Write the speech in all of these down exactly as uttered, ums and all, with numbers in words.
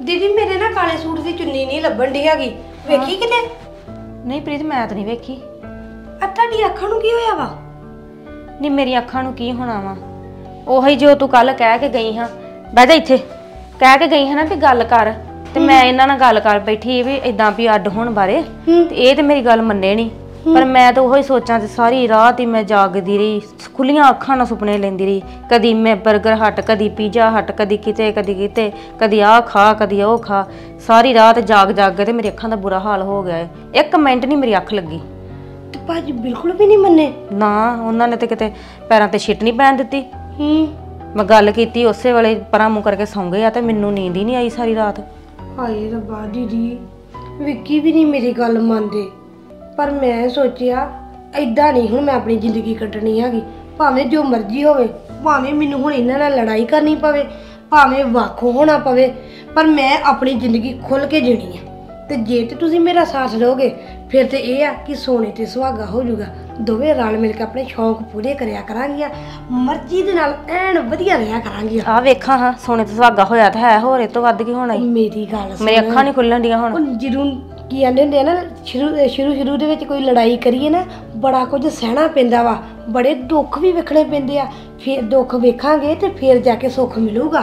दीदी मेरे ना काले सूट की चुन्नी नहीं लभन दी हैगी वेखी किते नहीं प्रीत मैं तो नहीं वेखी आ तुहाडी अखां नूं की होया वा नहीं मेरी अखां नूं की होना वा ओही जो तू कल कह के गई हाँ बह जा इत्थे कह के गई है ना भी गल कर ते मैं इन्हां नाल गल कर बैठी भी इदां भी अड्ड होण बारे ते इह ते मेरी गल मन्ने नहीं पर मैं तो वही सोचा ते सारी रात ही मैं जागदी रही खुलियां अखां नाल सुपने लैंदी रही कदी मैं बर्गर हट कदी पिज़्ज़ा हट कदी किते कदी किते कदी आ खा कदी ओ खा सारी रात जाग जाग के ते मेरी अखां दा बुरा हाल हो गया है एक मिनट नहीं मेरी अख लगी ते भाजी बिल्कुल भी नहीं मन्ने ना उन्हां ने ते किते पैरां ते छिट नहीं पैण दित्ती हम्म मैं गल कीती उसे वेले परां मूंह करके सौं गए ते मैनूं नींद ही नहीं आई सारी रात हाय रब्बा दीदी विक्की भी नहीं मेरी गल मनदे पर मैं सोचिया ऐदां नहीं हुण मैं अपनी जिंदगी कट्टनी हैगी भावें जो मर्जी होवे भावें मैनूं हुण इन्हां नाल लड़ाई करनी पवे भावें वख होना पवे पर मैं अपनी जिंदगी खुल के जीनी है ते जे ते तुसीं मेरा साथ दोगे फिर ते यह है कि सोने ते सुहागा हो जाऊगा दोवें रल मिल के अपने शौक पूरे करिया करांगियां मर्जी दे नाल ऐन वधिया रहा करांगियां आ वेखां हां सोने ते सुहागा होया तां है होर इस तों वध की होना ही मेरी गल मेरी अखां नहीं खुल्लण दियां हुण जरूर की आंदे हुंदे ना शुरू शुरू शुरू दे विच कोई लड़ाई करिए ना बड़ा कुछ सहना पैंदा वा बड़े दुख भी वेखणे पैंदे आ फिर दुख वेखांगे ते फिर जाके सुख मिलूगा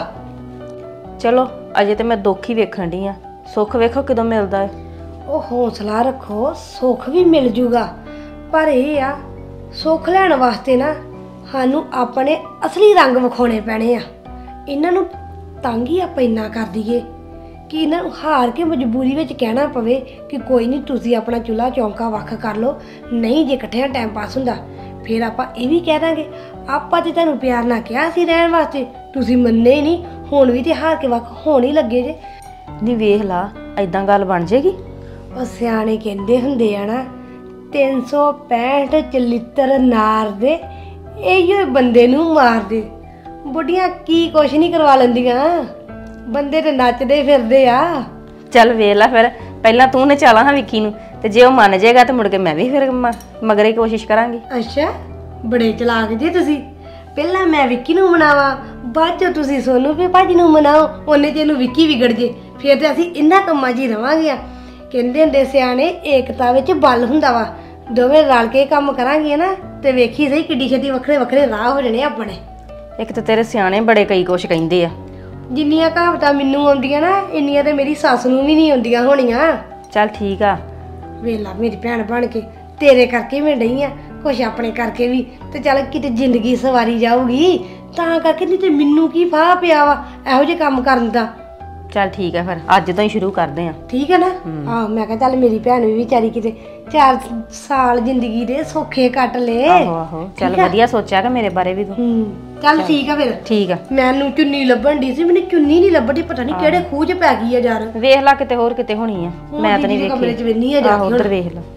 चलो अजे ते मैं दुख ही वेखण दी आ सुख वेखो किदों मिलदा है ओ हौसला रखो सुख भी मिल जूगा पर यह आ सुख लैण वास्ते ना सानू अपने असली रंग विखाने पैणे आ इन्हां नूं तंग ही आपां इन्ना कर दईए कि इन्हां नूं हार के मजबूरी विच कहना पवे कि कोई नहीं तुसीं अपना चूल्हा चौंका वख कर लो नहीं जे इकट्ठियां टाइम पास हुंदा फिर आपां इह भी कह दांगे आपां ते तुहानूं प्यार नाल कहा सी रहण वास्ते तुसीं मन्ने ही नहीं हुण भी ते हार के वख होण ही लगे जे नी वेख ला ऐदां गल बन जेगी ओ सियाणे कहंदे हुंदे आ ना तीन सौ पैंठ चलित्र नार दे इहो बंदे नूं मार दे बुढ़ियां की कुछ नहीं करवा लैंदियां बंदे ते नचदे फिरदे आ चल वेख ला फिर पहला तू ने चला हाँ विक्की नूं ते जे ओह मन जाएगा ते मुड़ के मैं भी फिर मगरे कोशिश करांगी अच्छा बड़े चलाक जे तुसीं पहला मैं विक्की नूं मनावा बाद चों तुसीं सोनू पे भाजी नूं मनाओ ओने च इहनूं विक्की विगड़ जे फिर ते असीं इन्हां कम्मां 'च ही रवांगे कहंदे हुंदे सियाणे एकता विच बल हुंदा वा दोवें रल के काम करांगे ना ते वेखी सही किड्डी छेती वखरे वखरे राह हो जाणे अपने एक ते तेरे सियाणे बड़े कई कुछ कहिंदे आ जिन्नियां कहावतां मैनूं आउंदियां ना इन्नियां ते मेरी सस्स नूं भी नहीं आउंदियां होणियां चल ठीक आ वेला मेरी भैन बन के तेरे करके मैं डई आ कुछ अपने करके भी ते चल किते जिंदगी सवारी जाऊगी तां करके नहीं ते मैनूं की फाह पिया वा इहो जे काम करन दा चल ठीक है फिर अज तो ही शुरू करते हैं ठीक है ना आह मैं कहा चल मेरी भैन भी बेचारी किते चार साल जिंदगी दे सौखे कट ले आहो आहो चल वधिया सोचा कि मेरे बारे भी तू चल ठीक है फिर ठीक है मैनू चुन्नी लभन दी सी मैनू चुन्नी नहीं लभदी पता नहीं केड़े खूह च पै गई है यार वेख ला किते होर किते होनी है मैं तो नहीं वेखी कमरे च वेनी है जाके उधर वेख ला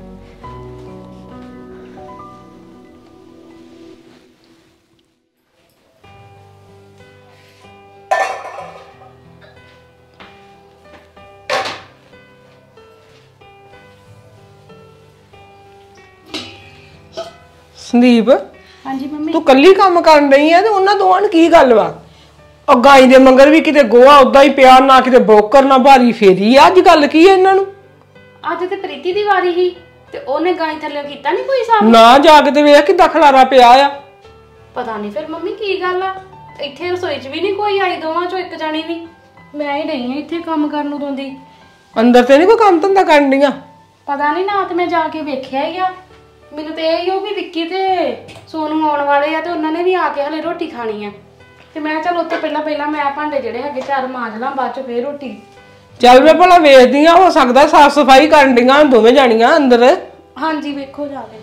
संदीप हाँ जी मम्मी तू कल्ली काम करन रही है ते उन्हां दोवां नूं की गल वा और गाय दे मंगर भी किते गोहा उदा ही पिया ना किते बोकर ना भारी फेरी अज गल की है इन्हां नूं ਅੱਜ ਤੇ ਪ੍ਰੀਤੀ ਦੀ ਵਾਰੀ ਹੀ ਤੇ ਉਹਨੇ ਗਾਂ ਥੱਲੇ ਕੀਤਾ ਨਹੀਂ ਕੋਈ ਸਾਫ ना जाग ते वेख किदा खलारा पिया आ ਪਤਾ ਨਹੀਂ ਫਿਰ ਮੰਮੀ ਕੀ ਗੱਲ ਆ ਇੱਥੇ ਰਸੋਈ 'ਚ ਵੀ ਨਹੀਂ ਕੋਈ ਆਈ ਦੋਵਾਂ 'ਚੋਂ ਇੱਕ ਜਾਣੀ ਵੀ ਮੈਂ ਹੀ ਨਹੀਂ ਇੱਥੇ ਕੰਮ ਕਰਨ ਨੂੰ ਦੋਂਦੀ अंदर ते नहीं कोई काम धंधा करन दियां ਪਤਾ ਨਹੀਂ ਨਾ ਤੇ ਮੈਂ ਜਾ ਕੇ ਵੇਖਿਆ ਹੀ ਆ ਮੈਨੂੰ ਤੇ ਇਹ ਹੀ ਉਹ ਵੀ ਵਿੱਕੀ ਤੇ ਸੋਨੂ ਆਉਣ ਵਾਲੇ ਆ ਤੇ ਉਹਨਾਂ ਨੇ ਵੀ ਆ ਕੇ ਹਲੇ ਰੋਟੀ ਖਾਣੀ ਆ ਤੇ ਮੈਂ ਚਲ ਉੱਥੇ ਪਹਿਲਾਂ ਪਹਿਲਾਂ ਮੈਂ ਭਾਂਡੇ ਜਿਹੜੇ ਹੈਗੇ ਚਾਰ ਮਾਂਜ ਲਾਂ ਬਾਅਦ ਚ ਫੇਰ ਰੋਟੀ चल मैं भला वेखदी आ हो सकदा साफ सफाई करन दियां दोवें जानियां अंदर ਹਾਂਜੀ ਵੇਖੋ ਜਾ ਕੇ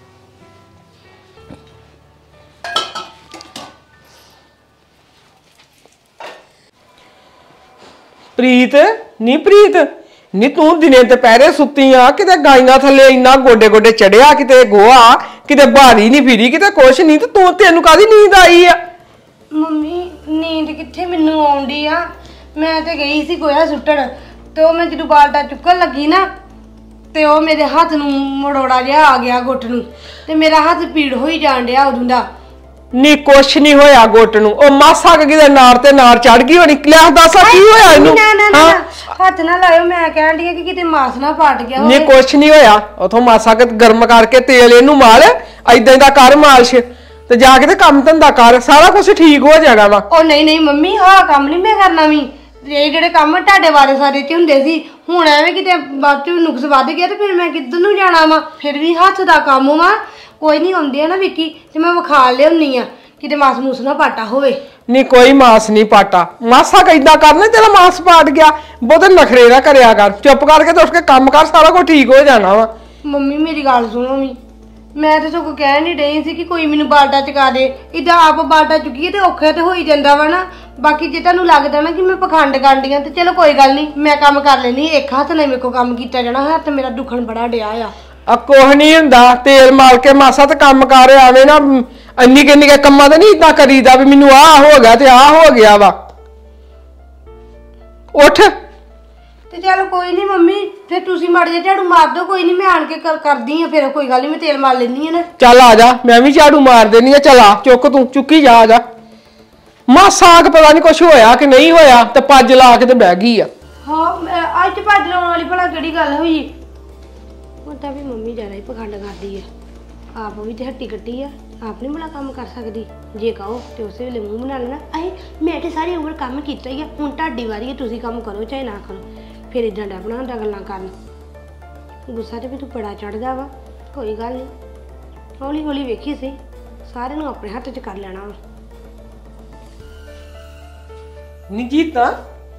प्रीत नी प्रीत नी तू दिने दुपहरे सुत्ती आ किते गाइयां थले इन्ना गोडे गोडे चढ़िया किते गोहा किते भारी नहीं फिरी किते कुछ नहीं ते तू तेनू कादी नींद आई आ ਮੰਮੀ ਨੀਂਦ ਕਿੱਥੇ ਮੈਨੂੰ ਆਉਂਦੀ ਆ ਮੈਂ ਤੇ ਗਈ ਸੀ ਗੋਇਆ ਸੁੱਟਣ ਤੇ ਉਹ ਮੈਂ ਜਦੋਂ ਬਾਲਟਾ ਚੁੱਕਣ ਲੱਗੀ ਨਾ ਤੇ ਉਹ ਮੇਰੇ ਹੱਥ ਨੂੰ ਮੜੋੜਾ ਜਿਹਾ ਆ ਗਿਆ ਗੁੱਟ ਨੂੰ ਤੇ ਮੇਰਾ ਹੱਥ ਪੀੜ ਹੋਈ ਜਾਣ ਡਿਆ ਉਦੋਂ ਦਾ ਨੀ ਕੁਛ ਨਹੀਂ ਹੋਇਆ ਗੁੱਟ ਨੂੰ ਉਹ ਮਾਸਾ ਕਿ ਕਿਤੇ ਨਾਰ ਤੇ ਨਾਰ ਚੜ ਗਈ ਹੋਣੀ ਲੈ ਦੱਸ ਕੀ ਹੋਇਆ ਇਹਨੂੰ ਨਾ ਨਾ ਨਾ ਹੱਥ ਨਾ ਲਾਇਓ ਮੈਂ ਕਹਿਣ ਦੀ ਕਿ ਕਿਤੇ ਮਾਸ ਨਾ ਫਟ ਗਿਆ ਨੀ ਕੁਛ ਨਹੀਂ ਹੋਇਆ ਉਥੋਂ ਮਾਸਾ ਕਿ ਗਰਮ ਕਰਕੇ ਤੇਲ ਇਹਨੂੰ ਮਾਲ ਐਦਾਂ ਦਾ ਕਰ ਮਾਲਸ਼ ਤੇ ਜਾ ਕੇ ਤੇ ਕੰਮ ਧੰਦਾ ਕਰ ਸਾਰਾ ਕੁਝ ਠੀਕ ਹੋ ਜਾਣਾ ਵਾ ਉਹ ਨਹੀਂ ਨਹੀਂ ਮੰਮੀ ਆਹ ਕੰਮ ਨਹੀਂ ਮੈਂ ਕਰਨਾ ਵੀ ਇਹ ਜਿਹੜੇ ਕੰਮ ਤੁਹਾਡੇ ਬਾਰੇ ਸਾਰੇ ਚ ਹੁੰਦੇ ਸੀ ਹੁਣ ਐਵੇਂ ਕਿਤੇ ਬਾਅਦ ਚ ਨੁਕਸ ਵੱਧ ਗਿਆ ਤੇ ਫਿਰ ਮੈਂ ਕਿੱਧਰ ਨੂੰ ਜਾਣਾ ਵਾ ਫਿਰ ਵੀ ਹੱਥ ਦਾ ਕੰਮ ਵਾ ਕੋਈ ਨਹੀਂ ਆਉਂਦੀ ਆ ਨਾ ਵਿੱਕੀ ਤੇ ਮੈਂ ਵਿਖਾ ਲਿਆਉਣੀ ਆ ਕਿਤੇ ਮਾਸ ਮੂਸ ਨਾ ਪਾਟਾ ਹੋਵੇ ਨੀ ਕੋਈ ਮਾਸ ਨਹੀਂ ਪਾਟਾ ਮਾਸਾ ਕਿਦਾਂ ਕਰਨਾ ਤੇਰਾ ਮਾਸ ਪਾਟ ਗਿਆ ਬਹੁਤੇ ਨਖਰੇ ਨਾ ਕਰਿਆ ਕਰ ਚੁੱਪ ਕਰਕੇ ਤੇ ਉੱਠ ਕੇ ਕੰਮ ਕਰ ਸਾਰਾ ਕੁਝ ਠੀਕ ਹੋ ਜਾਣਾ ਵਾ ਮੰਮੀ ਮੇਰੀ ਗੱਲ ਸੁਣੋ ਵੀ ਮੈਂ ਤੇ ਸਗੋਂ ਕਹਿ ਨਹੀਂ ਰਹੀ ਸੀ ਕਿ ਕੋਈ ਮੈਨੂੰ ਬਾਲਟਾ ਚੁਕਾ ਦੇ ਇਦਾਂ ਆਪ ਬਾਲਟਾ ਚੁੱਕੀਏ ਤੇ ਔਖਾ ਤੇ ਹੋਈ ਜਾਂਦਾ ਵਾ ਨਾ ਬਾਕੀ ਜੇ ਤੁਹਾਨੂੰ ਲੱਗਦਾ ਨਾ ਕਿ ਮੈਂ ਪਖੰਡ ਕਰਦੀ ਆ ਤੇ ਚਲੋ ਕੋਈ ਗੱਲ ਨਹੀਂ ਮੈਂ ਕੰਮ ਕਰ ਲੈਣੀ ਇੱਕ ਹੱਥ ਨਾਲ ਮੇਰੇ ਕੋ ਕੰਮ ਕੀਤਾ ਜਾਣਾ ਹੱਥ ਮੇਰਾ ਦੁਖਣ ਬੜਾ ਡਿਆ ਆ ਆ ਕੁਛ ਨਹੀਂ ਹੁੰਦਾ ਤੇਲ ਮਾਰ ਕੇ ਮਾਸਾ ਤੇ ਕੰਮ ਕਰ ਆਵੇ ਨਾ ਇੰਨੀ ਕਿੰਨੀ ਕੇ ਕੰਮਾਂ ਤੇ ਨਹੀਂ ਇਦਾਂ ਕਰੀਦਾ ਵੀ ਮੈਨੂੰ ਆਹ ਹੋ ਗਿਆ ਤੇ ਆਹ ਹੋ ਗਿਆ ਵਾ ਉੱਠ ਤੇ ਚਲ ਕੋਈ ਨਹੀਂ ਮੰਮੀ ਫਿਰ ਤੁਸੀਂ ਮੜ ਜੇ ਝਾੜੂ ਮਾਰ ਦਿਓ ਕੋਈ ਨਹੀਂ ਮੈਂ ਆਣ ਕੇ ਕਰ ਕਰਦੀ ਆ ਫਿਰ ਕੋਈ ਗੱਲ ਨਹੀਂ ਮੈਂ ਤੇਲ ਮਾਰ ਲੈਣੀ ਆ ਨਾ ਚੱਲ ਆ ਜਾ ਮੈਂ ਵੀ ਝਾੜੂ ਮਾਰ ਦੇਣੀ ਆ ਚਲਾ ਚੁੱਕ ਤੂੰ ਚੁੱਕੀ ਜਾ ਆ ਜਾ ਮਾਸਾ ਕਿ ਪਤਾ ਨਹੀਂ ਕੁਛ ਹੋਇਆ ਕਿ ਨਹੀਂ ਹੋਇਆ ਤੇ ਪੱਜ ਲਾ ਕੇ ਤੇ ਬਹਿ ਗਈ ਆ ਹਾਂ ਅੱਜ ਤੇ ਭੱਜ ਲਾਉਣ ਵਾਲੀ ਭਲਾ ਕਿਹੜੀ ਗੱਲ ਹੋਈ ਹੁਣ ਤਾਂ ਵੀ ਮੰਮੀ ਜ਼ਿਆਦਾ ਹੀ ਪਖੰਡ ਕਰਦੀ ਆ ਆਪ ਵੀ ਤੇ ਹੱਟੀ ਕੱਟੀ ਆ ਆਪ ਨਹੀਂ ਬੜਾ ਕੰਮ ਕਰ ਸਕਦੀ ਜੇ ਕਹੋ ਤੇ ਉਸੇ ਵੇਲੇ ਮੂੰਹ ਬਣਾ ਲੈਣਾ ਅਹੇ ਮੈਂ ਤੇ ਸਾਰੀ ਉਮਰ ਕੰਮ ਕੀਤਾ ਹੀ ਆ ਹੁਣ ਤੁਹਾਡੀ ਵਾਰੀ ਹੈ ਤੁਸੀਂ ਕੰਮ ਕਰੋ ਚਾਹੇ ਨਾ ਕਰੋ ਫਿਰ ਇਦਾਂ ਡਾ ਬਣਾਉਂਦਾ ਗੱਲਾਂ ਕਰਨ ਗੁੱਸਾ ਤੇ ਵੀ ਤੂੰ ਬੜਾ ਚੜਦਾ ਵਾ ਕੋਈ ਗੱਲ ਨਹੀਂ ਹੌਲੀ ਹੌਲੀ ਵੇਖੀ ਸੀ ਸਾਰੇ ਨੂੰ ਆਪਣੇ ਹੱਥ 'ਚ ਕਰ ਲੈਣਾ ਵਾ ਨੀ ਜੀਤਾ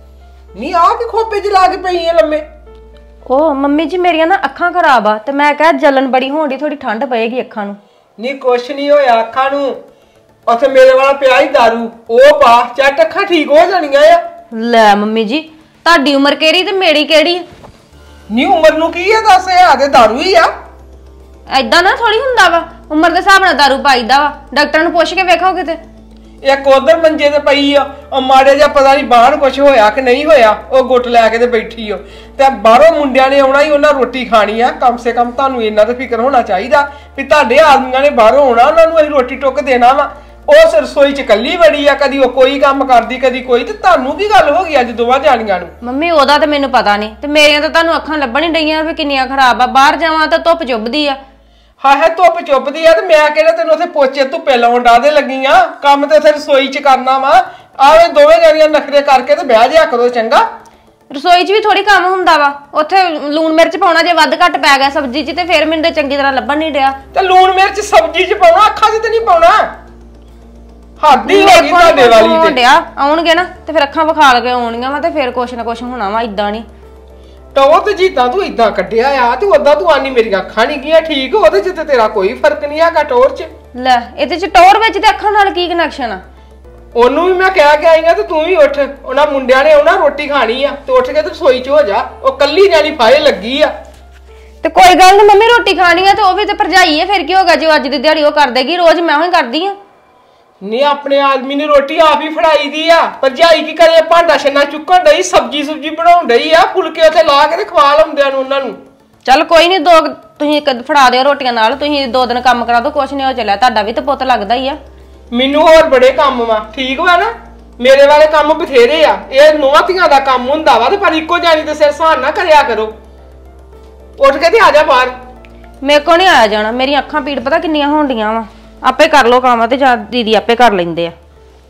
ਨੀ ਆ ਕੇ ਖੋਪੇ ਚ ਲਾ ਕੇ ਪਈ ਆ ਲੰਮੇ ਉਹ ਮੰਮੀ ਜੀ ਮੇਰੀਆਂ ਨਾ ਅੱਖਾਂ ਖਰਾਬ ਆ ਤੇ ਮੈਂ ਕਿਹਾ ਜਲਨ ਬੜੀ ਹੋਣ ਦੀ ਥੋੜੀ ਠੰਡ ਪਏਗੀ ਅੱਖਾਂ ਨੂੰ ਨੀ ਕੁਛ ਨਹੀਂ ਹੋਇਆ ਅੱਖਾਂ ਨੂੰ ਉੱਥੇ ਮੇਰੇ ਵਾਲਾ ਪਿਆ ਹੀ ਦਾਰੂ ਉਹ ਪਾ ਚੱਟ ਅੱਖਾਂ ਠੀਕ ਹੋ ਜਾਣੀਆਂ ਆ ਲੈ ਮੰਮੀ ਜੀ ਤੁਹਾਡੀ ਉਮਰ ਕਿਹੜੀ ਤੇ ਮੇਰੀ ਕਿਹੜੀ ਨੀ ਉਮਰ ਨੂੰ ਕੀ ਆ ਦੱਸ ਇਹ ਆ ਤੇ ਦਾਰੂ ਹੀ ਆ ਐਦਾਂ ਨਾ ਥੋੜੀ ਹੁੰਦਾ ਵਾ ਉਮਰ ਦੇ ਹਿਸਾਬ ਨਾਲ ਦਾਰੂ ਪਾਈਦਾ ਵਾ ਡਾਕਟਰ ਨੂੰ ਪੁੱਛ ਕੇ ਵੇਖੋ ਕਿਤੇ ਇੱਕ ਉਧਰ ਮੰਜੇ ਤੇ ਪਈ ਆ ਉਹ ਮਾੜੇ ਜਿਹਾ ਪਤਾ ਨਹੀਂ ਬਾਹਰ ਕੁਝ ਹੋਇਆ ਕਿ ਨਹੀਂ ਹੋਇਆ ਉਹ ਗੁੱਟ ਲੈ ਕੇ ਤੇ ਬੈਠੀ ਓ ਤੇ ਬਾਹਰੋਂ ਮੁੰਡਿਆਂ ਨੇ ਆਉਣਾ ਹੀ ਉਹਨਾਂ ਰੋਟੀ ਖਾਣੀ ਆ ਕਮ ਸੇ ਕਮ ਤੁਹਾਨੂੰ ਇੰਨਾ ਤਾਂ ਫਿਕਰ ਹੋਣਾ ਚਾਹੀਦਾ ਵੀ ਤੁਹਾਡੇ ਆਦਮੀਆਂ ਨੇ ਬਾਹਰੋਂ ਆਉਣਾ ਉਹਨਾਂ ਨੂੰ ਅਸੀਂ ਰੋਟੀ ਟੁੱਕ ਦੇਣਾ ਵਾ ਉਹ ਰਸੋਈ ਚ ਇਕੱਲੀ ਵੜੀ ਆ ਕਦੀ ਉਹ ਕੋਈ ਕੰਮ ਕਰਦੀ ਕਦੀ ਕੋਈ ਤੇ ਤੁਹਾਨੂੰ ਕੀ ਗੱਲ ਹੋ ਗਈ ਅੱਜ ਦੋਵਾਂ ਜਾਣੀਆਂ ਨੂੰ ਮੰਮੀ ਉਹਦਾ ਤਾਂ ਮੈਨੂੰ ਪਤਾ ਨਹੀਂ ਤੇ ਮੇਰੀਆਂ ਤਾਂ ਤੁਹਾਨੂੰ ਅੱਖਾਂ ਲੱਭਣ ਹੀ ਡਈਆਂ ਵੀ ਕਿੰਨੀਆਂ ਖਰਾਬ ਆ ਬਾਹਰ ਜਾਵਾਂ ਤਾਂ ਧੁੱਪ ਚੁੱਭਦੀ ਆ ਹਾਂ ਹੈ ਧੁੱਪ ਚੁੱਪਦੀ ਆ ਤੇ ਮੈਂ ਕਿਹੜਾ ਤੈਨੂੰ ਉੱਥੇ ਪੋਚੇ ਧੁੱਪੇ ਲਾਉਣ ਡਾਦੇ ਲੱਗੀਆਂ ਕੰਮ ਤੇ ਉੱਥੇ ਰਸੋਈ ਚ ਕਰਨਾ ਵਾ ਆਵੇ ਦੋਵੇਂ ਜਾਣੀਆਂ ਨਖਰੇ ਕਰਕੇ ਤੇ ਬਹਿ ਜਾ ਕਰੋ ਚੰਗਾ ਰਸੋਈ 'ਚ ਵੀ ਥੋੜੀ ਕੰਮ ਹੁੰਦਾ ਵਾ ਉੱਥੇ ਲੂਣ ਮਿਰਚ ਪਾਉਣਾ ਜੇ ਵੱਧ ਘੱਟ ਪੈ ਗਿਆ ਸਬਜ਼ੀ 'ਚ ਤੇ ਫਿਰ ਮੈਨੂੰ ਤੇ ਚੰਗੀ ਤਰ੍ਹਾਂ ਲੱਭਣ ਨਹੀਂ ਡਿਆ ਤੇ ਲੂਣ ਮਿਰਚ ਸਬਜ਼ੀ ਚ ਪਾਉਣਾ ਅੱਖਾਂ 'ਚ ਤੇ ਨਹੀਂ ਪਾਉਣਾ ਹੱਦੀ ਹੋ ਗਈ ਤੁਹਾਡੇ ਵਾਲੀ ਤੇ ਡਿਆ ਆਉਣਗੇ ਨਾ ਤੇ ਫਿਰ ਅੱਖਾਂ ਵਿਖਾਲ ਕੇ ਆਉਣੀਆਂ ਵਾ ਤੇ ਫਿਰ ਕੁਛ ਨਾ ਕੁਛ ਹੋਣਾ ਵਾ ਇਦਾਂ ਨਹੀਂ ਟੋ ਤੇ ਜੀਤਾ ਤੂੰ ਇਦਾਂ ਕੱਢਿਆ ਆ ਤੇ ਉਦਾਂ ਤੂੰ ਆਨੀ ਮੇਰੀਆਂ ਅੱਖਾਂ ਨਹੀਂ ਗਈਆਂ ਠੀਕ ਉਹਦੇ 'ਚ ਤੇ ਤੇਰਾ ਕੋਈ ਫਰਕ ਨਹੀਂ ਹੈਗਾ ਟੋਰ 'ਚ ਲੈ ਇਹਦੇ 'ਚ ਟੌਰ ਵਿੱਚ ਤੇ ਅੱਖਾਂ ਨਾਲ ਕੀ ਕਨੈਕਸ਼ਨ ਆ ਉਹਨੂੰ ਵੀ ਮੈਂ ਕਹਿ ਕੇ ਆਈ ਆ ਤੇ ਤੂੰ ਵੀ ਉੱਠ ਉਹਨਾਂ ਮੁੰਡਿਆਂ ਨੇ ਆਉਣਾ ਰੋਟੀ ਖਾਣੀ ਆ ਤੇ ਉੱਠ ਕੇ ਤੇ ਰਸੋਈ 'ਚ ਹੋ ਜਾ ਉਹ ਕੱਲੀ ਜਾਨੀ ਫਾਇ ਲੱਗੀ ਆ ਤੇ ਕੋਈ ਗੱਲ ਨਹੀਂ ਮੰਮੀ ਰੋਟੀ ਖਾਣੀ ਆ ਤੇ ਉਹ ਵੀ ਤੇ ਭਰਜਾਈ ਹੈ ਫਿਰ ਕੀ ਹੋਗਾ ਜੇ ਅੱਜ ਦੀ ਦਿਹਾੜੀ ਉਹ ਕਰ ਦੇਗੀ ਰੋਜ਼ ਮੈਂ ਹੀ ਕਰਦੀ ਆ ਨਹੀਂ ਆਪਣੇ ਆਦਮੀ ਨੇ ਰੋਟੀ ਆਪ ਹੀ ਫੜਾਈ ਦੀ ਆ ਭਰਜਾਈ ਕੀ ਕਰੇ ਭਾਂਡਾ ਛੰਨਾ ਚੁੱਕਣ ਡਈ ਸਬਜੀ ਸੁਬਜੀ ਬਣਾਉਣ ਡਈ ਆ ਫੁਲਕੇ ਉੱਤੇ ਲਾ ਕੇ ਤੇ ਖਵਾ ਲੰਦਿਆਂ ਨੂੰ ਉਹਨਾਂ ਨੂੰ ਚੱਲ ਕੋਈ ਨਹੀਂ ਦੋ ਤੁਸੀਂ ਫੜਾ ਦਿਓ ਰੋਟੀਆਂ ਨਾਲ ਤੁਸੀਂ ਦੋ ਦਿਨ ਕੰਮ ਕਰਾ ਦਿਓ ਕੁਛ ਨਹੀਂ ਹੋ ਚੱਲਿਆ ਤੁਹਾਡਾ ਵੀ ਤੇ ਪੁੱਤ ਲੱਗਦਾ ਹੀ ਆ ਮੈਨੂੰ ਹੋਰ ਬੜੇ ਕੰਮ ਵਾ ਠੀਕ ਵਾ ਨਾ ਮੇਰੇ ਵਾਲੇ ਕੰਮ ਬਥੇਰੇ ਆ ਇਹ ਨੌਂ ਧੀਆਂ ਦਾ ਕੰਮ ਹੁੰਦਾ ਵਾ ਤੇ ਪਰ ਇੱਕੋ ਜਾਨੀ ਤੇ ਸਿਰ ਸਾਨ ਨਾ ਕਰਿਆ ਕਰੋ ਉੱਠ ਕੇ ਤੇ ਆ ਜਾ ਬਾਹਰ ਮੇਰੇ ਕੋ ਨਹੀਂ ਆਇਆ ਜਾਣਾ ਮੇਰੀਆਂ ਅੱਖਾਂ ਪੀੜ ਪਤਾ ਕਿੰਨੀਆਂ ਹੋਣ ਡੀਆਂ ਵਾ ਆਪੇ ਕਰ ਲੋ ਕੰਮ ਤੇ ਜਾਂ ਦੀਦੀ ਆਪੇ ਕਰ ਲੈਂਦੇ ਆ